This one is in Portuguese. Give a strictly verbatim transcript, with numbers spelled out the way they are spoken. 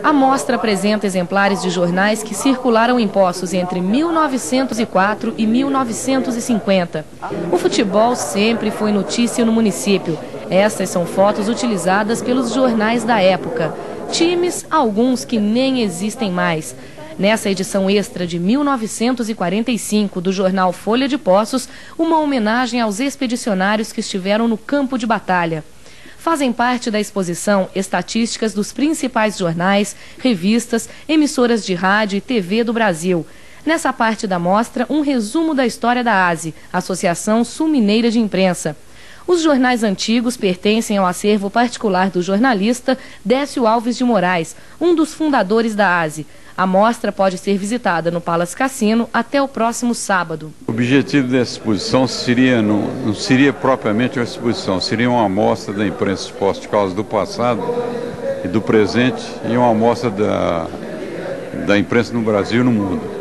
A mostra apresenta exemplares de jornais que circularam em Poços entre mil novecentos e quatro e mil novecentos e cinquenta. O futebol sempre foi notícia no município. Essas são fotos utilizadas pelos jornais da época. Times, alguns que nem existem mais. Nessa edição extra de mil novecentos e quarenta e cinco do jornal Folha de Poços, uma homenagem aos expedicionários que estiveram no campo de batalha. Fazem parte da exposição estatísticas dos principais jornais, revistas, emissoras de rádio e T V do Brasil. Nessa parte da mostra, um resumo da história da A S I, Associação Sul-Mineira de Imprensa. Os jornais antigos pertencem ao acervo particular do jornalista Décio Alves de Moraes, um dos fundadores da A S I. A mostra pode ser visitada no Palace Cassino até o próximo sábado. O objetivo dessa exposição seria, não, não seria propriamente uma exposição, seria uma amostra da imprensa esporte-causa do passado e do presente e uma amostra da, da imprensa no Brasil e no mundo.